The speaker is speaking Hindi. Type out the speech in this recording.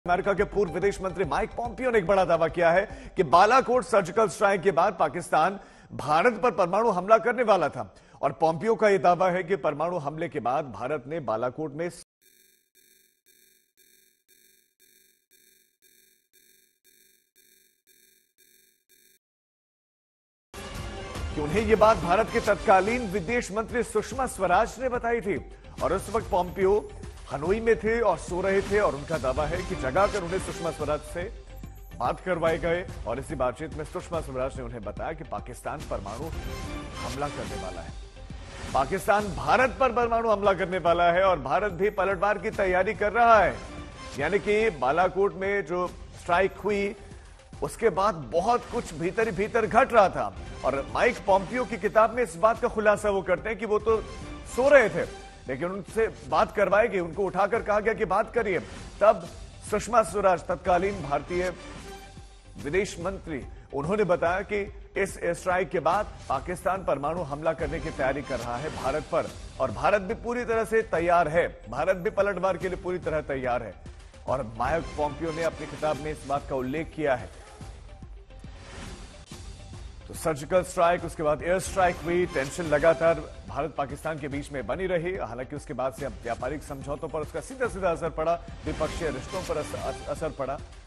अमेरिका के पूर्व विदेश मंत्री माइक पॉम्पियो ने एक बड़ा दावा किया है कि बालाकोट सर्जिकल स्ट्राइक के बाद पाकिस्तान भारत पर परमाणु हमला करने वाला था। और पॉम्पियो का यह दावा है कि परमाणु हमले के बाद भारत ने बालाकोट में कि उन्हें यह बात भारत के तत्कालीन विदेश मंत्री सुषमा स्वराज ने बताई थी। और उस वक्त पॉम्पियो हनोई में थे और सो रहे थे और उनका दावा है कि जगाकर उन्हें सुषमा स्वराज से बात करवाए गए। और इसी बातचीत में सुषमा स्वराज ने उन्हें बताया कि पाकिस्तान परमाणु हमला करने वाला है, पाकिस्तान भारत पर परमाणु हमला करने वाला है और भारत भी पलटवार की तैयारी कर रहा है। यानी कि बालाकोट में जो स्ट्राइक हुई उसके बाद बहुत कुछ भीतर ही भीतर घट रहा था। और माइक पॉम्पियो की किताब में इस बात का खुलासा वो करते हैं कि वो तो सो रहे थे लेकिन उनसे बात करवाई गई, उनको उठाकर कहा गया कि बात करिए। तब सुषमा स्वराज तत्कालीन भारतीय विदेश मंत्री उन्होंने बताया कि इस स्ट्राइक के बाद पाकिस्तान परमाणु हमला करने की तैयारी कर रहा है भारत पर और भारत भी पूरी तरह से तैयार है, भारत भी पलटवार के लिए पूरी तरह तैयार है। और माइक पॉम्पियो ने अपनी किताब में इस बात का उल्लेख किया है। तो सर्जिकल स्ट्राइक, उसके बाद एयर स्ट्राइक हुई, टेंशन लगातार भारत पाकिस्तान के बीच में बनी रही। हालांकि उसके बाद से अब व्यापारिक समझौतों पर उसका सीधा सीधा असर पड़ा, द्विपक्षीय रिश्तों पर असर पड़ा।